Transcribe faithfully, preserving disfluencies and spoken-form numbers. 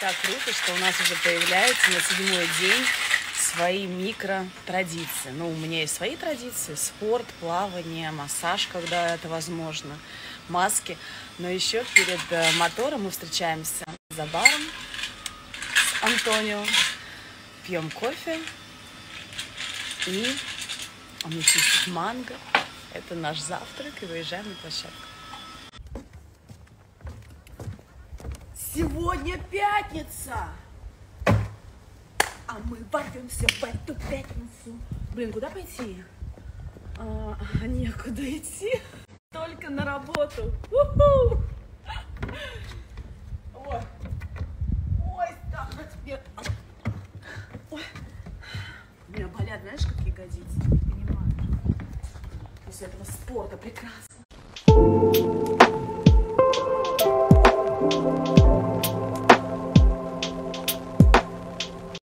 Так круто, что у нас уже появляется на седьмой день свои микротрадиции. Ну, у меня есть свои традиции: спорт, плавание, массаж, когда это возможно, маски. Но еще перед мотором мы встречаемся за баром с Антонио, пьем кофе, и он мне чистит манго. Это наш завтрак, и выезжаем на площадку. Сегодня пятница, а мы ворвемся в эту пятницу. Блин, куда пойти? А, некуда идти, только на работу. У-ху! Ой, ой, так, теперь. Ой. У меня болят, знаешь, как ягодицы? Не понимаю. После этого спорта прекрасно.